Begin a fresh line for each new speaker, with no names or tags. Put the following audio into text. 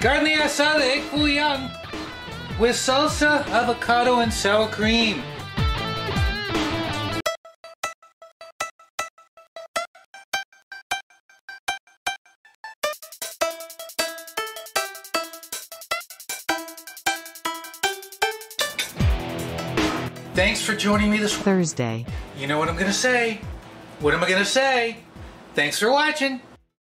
Carne Asada Egg Foo Young with salsa, avocado, and sour cream. Thanks for joining me this
Thursday.
You know what I'm gonna say? What am I gonna say? Thanks for watching.